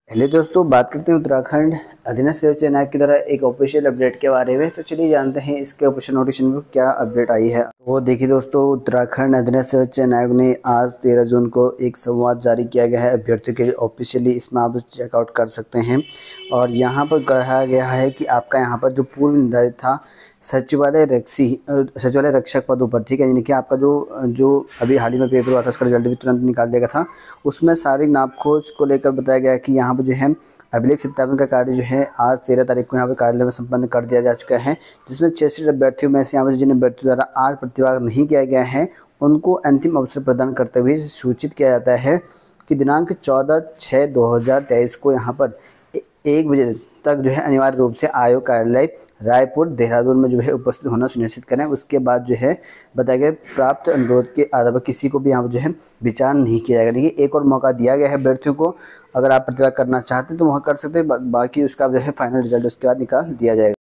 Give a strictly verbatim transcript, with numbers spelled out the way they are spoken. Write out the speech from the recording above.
पहले दोस्तों बात करते हैं उत्तराखंड अधीनस्थ सेवा चयन आयोग की तरह एक ऑफिशियल अपडेट के बारे में। तो चलिए जानते हैं इसके ऑफिशियल नोटिफिकेशन में क्या अपडेट आई है। वो देखिए दोस्तों, उत्तराखंड अधीनस्थ सेवा चयन आयोग ने आज तेरह जून को एक संवाद जारी किया गया है अभ्यर्थियों के लिए ऑफिशियली। इसमें आप चेकआउट कर सकते हैं और यहाँ पर कहा गया है कि आपका यहाँ पर जो पूर्व निर्धारित था सचिवालय रक्षी सचिवालय रक्षक पदों पर, ठीक है, यानी कि आपका जो जो अभी हाल ही में पेपर हुआ था उसका रिजल्ट भी तुरंत निकाल दिया गया था। उसमें सारी नाप खोज को लेकर बताया गया कि यहाँ पर जो है अभिलेख सत्यापन का कार्य जो है आज तेरह तारीख को यहाँ पर कार्यालय में संपन्न कर दिया जा चुका है, जिसमें छियासठ अभ्यर्थियों में से यहाँ पर जिन अभ्यर्थियों द्वारा आज प्रतिभाग नहीं किया गया है उनको अंतिम अवसर प्रदान करते हुए सूचित किया जाता है कि दिनांक चौदह छः दो हज़ार तेईस को यहाँ पर एक बजे तक जो है अनिवार्य रूप से आयोग कार्यालय रायपुर देहरादून में जो है उपस्थित होना सुनिश्चित करें। उसके बाद जो है बताया गया प्राप्त अनुरोध के आधार पर किसी को भी यहाँ पर जो है विचार नहीं किया जाएगा। देखिए एक और मौका दिया गया है अभ्यर्थियों को, अगर आप प्रतिभाग करना चाहते हैं तो वहाँ कर सकते हैं, बाकी उसका जो है फाइनल रिजल्ट उसके बाद निकाल दिया जाएगा।